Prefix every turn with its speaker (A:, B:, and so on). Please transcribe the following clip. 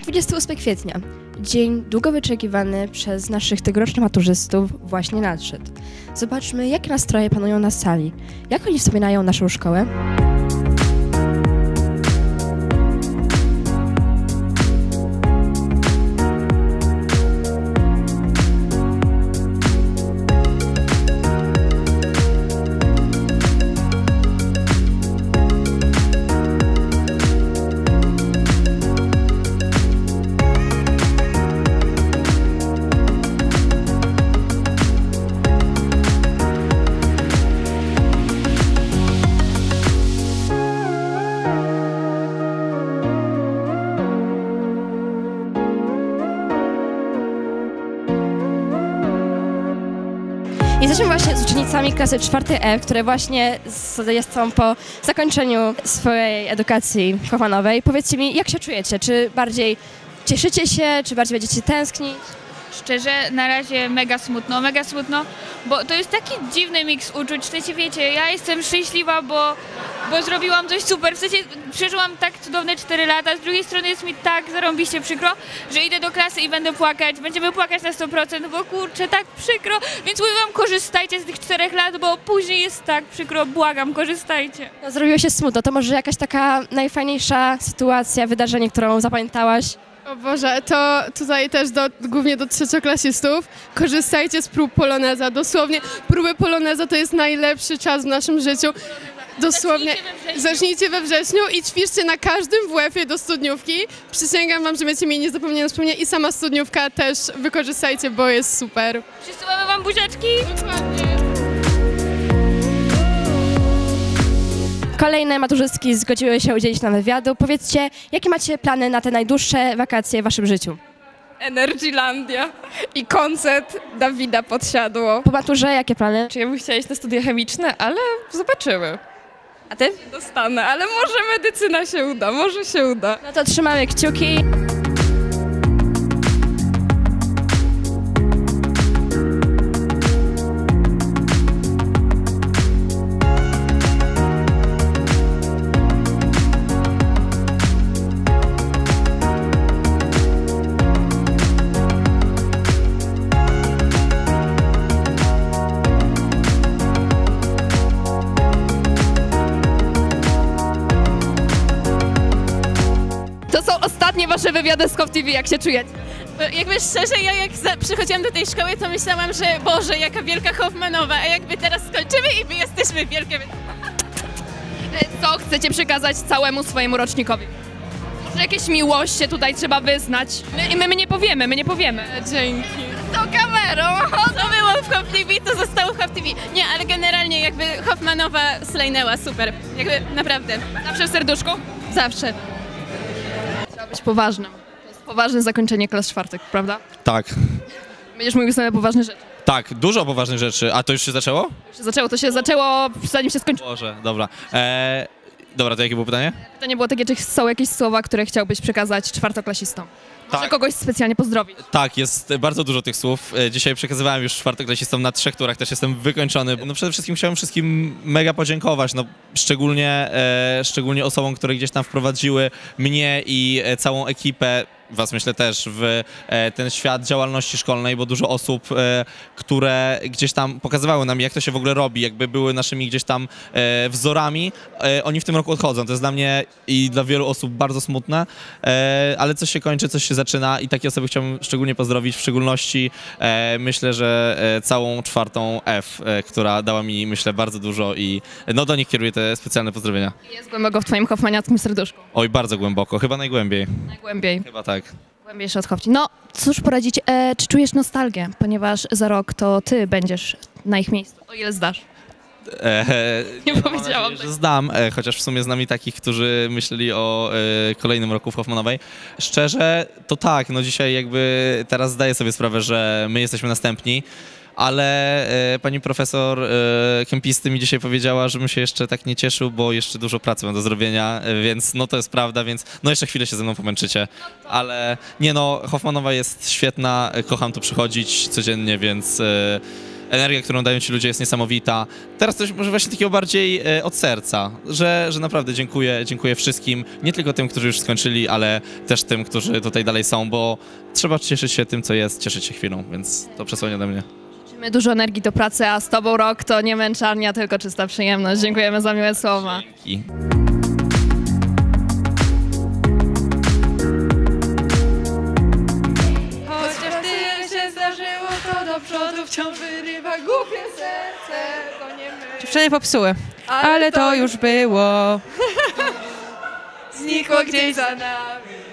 A: 28 kwietnia. Dzień długo wyczekiwany przez naszych tegorocznych maturzystów właśnie nadszedł. Zobaczmy, jakie nastroje panują na sali. Jak oni wspominają naszą szkołę? Jesteśmy właśnie z uczennicami klasy 4E, które właśnie są po zakończeniu swojej edukacji hoffmanowej. Powiedzcie mi, jak się czujecie? Czy bardziej cieszycie się, czy bardziej będziecie tęsknić?
B: Szczerze, na razie mega smutno, bo to jest taki dziwny miks uczuć. W sensie, wiecie, ja jestem szczęśliwa, bo zrobiłam coś super. W sensie, przeżyłam tak cudowne 4 lata, z drugiej strony jest mi tak zarąbiście przykro, że idę do klasy i będę płakać. Będziemy płakać na 100%, bo kurczę, tak przykro. Więc mówię wam, korzystajcie z tych 4 lat, bo później jest tak przykro. Błagam, korzystajcie.
A: No, zrobiło się smutno. To może jakaś taka najfajniejsza sytuacja, wydarzenie, którą zapamiętałaś?
C: O Boże, to tutaj też głównie do trzecioklasistów. Korzystajcie z prób poloneza. Dosłownie próby poloneza to jest najlepszy czas w naszym życiu. Dosłownie zacznijcie we wrześniu i ćwiczcie na każdym WF-ie do studniówki. Przysięgam wam, że będziecie mieli niezapomniane wspomnienia i sama studniówka też wykorzystajcie, bo jest super.
B: Przysyłamy wam buziaczki.
C: Dokładnie.
A: Kolejne maturzystki zgodziły się udzielić nam wywiadu. Powiedzcie, jakie macie plany na te najdłuższe wakacje w waszym życiu?
D: Energylandia i koncert Dawida Podsiadło.
A: Po maturze jakie plany?
D: Czy ja bym chciała iść na studia chemiczne, ale zobaczymy.
A: A ty?
D: Dostanę, ale może medycyna się uda, może się uda.
A: No to trzymamy kciuki.
D: To są ostatnie wasze wywiady z Hoff TV, jak się czujecie?
E: Jakby szczerze, ja jak przychodziłam do tej szkoły, to myślałam, że Boże, jaka wielka Hoffmanowa, a jakby teraz skończymy i my jesteśmy wielkie.
D: Co chcecie przekazać całemu swojemu rocznikowi? Może jakieś miłości tutaj trzeba wyznać? My nie powiemy.
E: Dzięki.
D: To kamerą!
E: Co było w Hoff TV, to zostało w Hoff TV. Nie, ale generalnie jakby Hoffmanowa slajnęła, super. Jakby naprawdę.
D: Zawsze w serduszku?
E: Zawsze.
D: Trzeba być poważnym. To jest poważne zakończenie klas 4, prawda?
F: Tak,
D: Będziesz mówił same poważne rzeczy.
F: tak, dużo poważnych rzeczy. A to już się zaczęło?
D: To się zaczęło, zanim się skończyło.
F: Boże, dobra. Dobra, to jakie było pytanie?
D: Pytanie było takie, czy są jakieś słowa, które chciałbyś przekazać czwartoklasistom? Może
F: Tak.
D: kogoś specjalnie pozdrowić?
F: Tak, jest bardzo dużo tych słów. Dzisiaj przekazywałem już czwartoklasistom na 3 turach, też jestem wykończony. No przede wszystkim chciałem wszystkim mega podziękować, no szczególnie osobom, które gdzieś tam wprowadziły mnie i całą ekipę, was myślę też, w ten świat działalności szkolnej, bo dużo osób, które gdzieś tam pokazywały nam, jak to się w ogóle robi, jakby były naszymi gdzieś tam wzorami, oni w tym roku odchodzą. To jest dla mnie i dla wielu osób bardzo smutne, ale coś się kończy, coś się zaczyna i takie osoby chciałbym szczególnie pozdrowić, w szczególności myślę, że całą 4. F, która dała mi, myślę, bardzo dużo i no do nich kieruję te specjalne pozdrowienia.
D: Jest głęboko w twoim hoffmaniackim serduszku.
F: Oj, bardzo głęboko, chyba najgłębiej.
D: Najgłębiej.
F: Chyba tak.
D: Głębiejszy od Hoffci. No, cóż poradzić, czy czujesz nostalgię, ponieważ za rok to ty będziesz na ich miejscu, o ile zdasz. Nie powiedziałam
F: Mam nadzieję, że zdam, chociaż w sumie z nami takich, którzy myśleli o kolejnym roku w Hoffmanowej. Szczerze, to tak, no dzisiaj jakby teraz zdaję sobie sprawę, że my jesteśmy następni, ale pani profesor kempisty mi dzisiaj powiedziała, żebym się jeszcze tak nie cieszył, bo jeszcze dużo pracy mam do zrobienia, więc no to jest prawda, więc no jeszcze chwilę się ze mną pomęczycie, ale nie no, Hoffmanowa jest świetna, kocham tu przychodzić codziennie, więc energia, którą dają ci ludzie jest niesamowita. Teraz coś może właśnie takiego bardziej od serca, że naprawdę dziękuję wszystkim, nie tylko tym, którzy już skończyli, ale też tym, którzy tutaj dalej są, bo trzeba cieszyć się tym, co jest, cieszyć się chwilą, więc to przesłanie ode mnie.
D: Mamy dużo energii do pracy, a z tobą rok to nie męczarnia, tylko czysta przyjemność. Dziękujemy za miłe słowa.
F: Dzięki.
G: Chociaż tyle się zdarzyło, to do przodu wciąż wyrywa głupie serce. To nie my. Dziewczyny popsuły, ale to już było. Znikło gdzieś za nami.